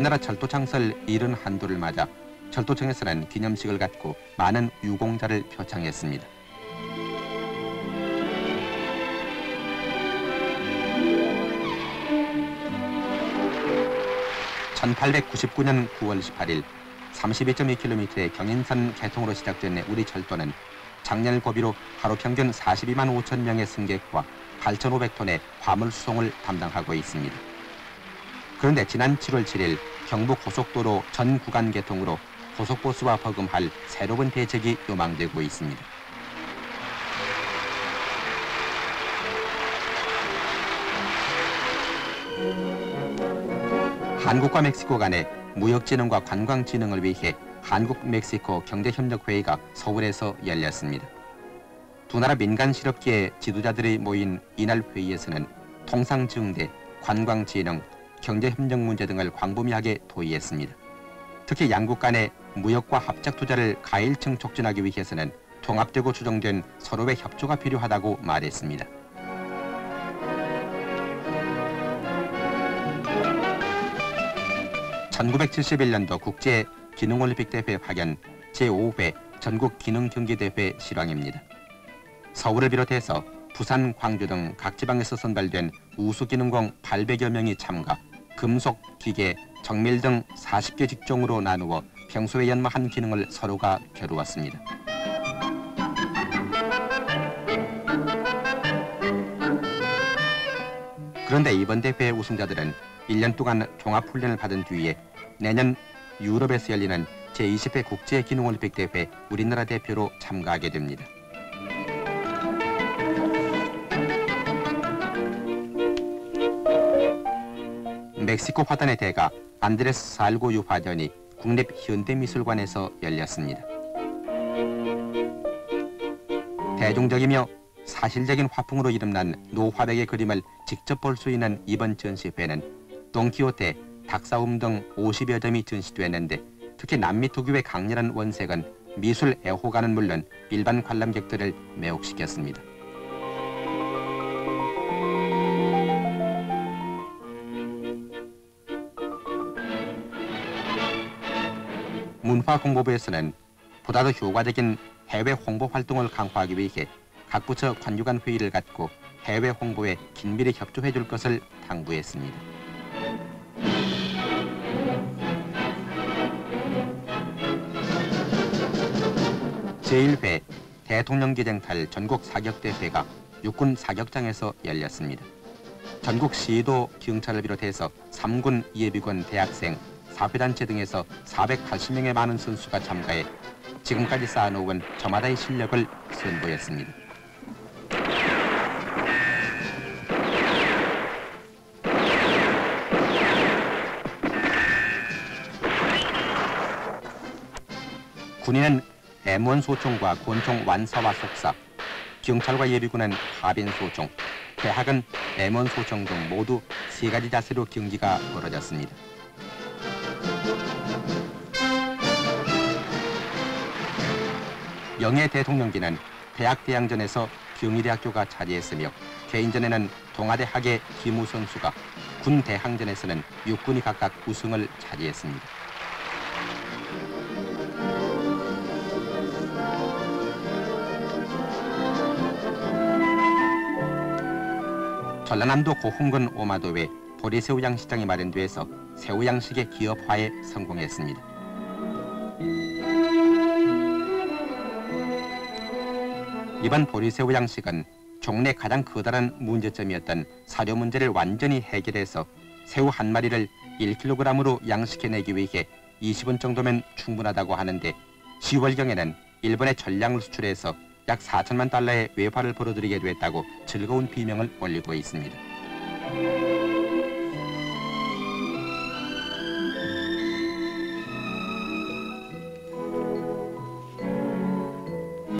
우리나라 철도 창설 71도를 맞아 철도청에서는 기념식을 갖고 많은 유공자를 표창했습니다. (1899년 9월 18일) 32.2km의 경인선 개통으로 시작된 우리 철도는 작년 고비로 하루 평균 42만 5천 명의 승객과 8,500톤의 화물 수송을 담당하고 있습니다. 그런데 지난 7월 7일 경부고속도로 전 구간 개통으로 고속버스와 버금할 새로운 대책이 요망되고 있습니다. 한국과 멕시코 간의 무역진흥과 관광진흥을 위해 한국-멕시코 경제협력회의가 서울에서 열렸습니다. 두 나라 민간실업계의 지도자들이 모인 이날 회의에서는 통상증대, 관광진흥, 경제협력 문제 등을 광범위하게 토의했습니다. 특히 양국 간의 무역과 합작투자를 가일층 촉진하기 위해서는 통합되고 추정된 서로의 협조가 필요하다고 말했습니다. (1971년도) 국제기능올림픽대회 파견 제5회 전국기능경기대회 실황입니다. 서울을 비롯해서 부산, 광주 등 각 지방에서 선발된 우수기능공 800여 명이 참가, 금속, 기계, 정밀 등 40개 직종으로 나누어 평소에 연마한 기능을 서로가 겨루었습니다. 그런데 이번 대회 우승자들은 1년 동안 종합훈련을 받은 뒤에 내년 유럽에서 열리는 제20회 국제기능올림픽 대회 우리나라 대표로 참가하게 됩니다. 멕시코 화단의 대가 안드레스 살고유 화전이 국립현대미술관에서 열렸습니다. 대중적이며 사실적인 화풍으로 이름난 노화백의 그림을 직접 볼 수 있는 이번 전시회는 돈키호테, 닭싸움 등 50여 점이 전시됐는데 특히 남미 특유의 강렬한 원색은 미술 애호가는 물론 일반 관람객들을 매혹시켰습니다. 문화홍보부에서는 보다 더 효과적인 해외 홍보 활동을 강화하기 위해 각 부처 관유간 회의를 갖고 해외 홍보에 긴밀히 협조해 줄 것을 당부했습니다. 제1회 대통령기쟁탈 전국 사격대회가 육군 사격장에서 열렸습니다. 전국 시도, 경찰을 비롯해서 3군, 예비군, 대학생, 사회단체 등에서 480명의 많은 선수가 참가해 지금까지 쌓아놓은 저마다의 실력을 선보였습니다. 군인은 M1 소총과 권총 완사와 속사, 경찰과 예비군은 하빈 소총, 대학은 M1 소총 등 모두 3가지 자세로 경기가 벌어졌습니다. 영예 대통령기는 대학 대항전에서 경희대학교가 차지했으며 개인전에는 동아대 학예 김우 선수가, 군 대항전에서는 육군이 각각 우승을 차지했습니다. 전라남도 고흥군 오마도에 보리새우 양식장이 마련돼서 새우 양식의 기업화에 성공했습니다. 이번 보리새우 양식은 종래 가장 커다란 문제점이었던 사료 문제를 완전히 해결해서 새우 한 마리를 1kg으로 양식해내기 위해 20원 정도면 충분하다고 하는데 10월경에는 일본에 전량을 수출해서 약 4천만 달러의 외화를 벌어들이게 됐다고 즐거운 비명을 올리고 있습니다.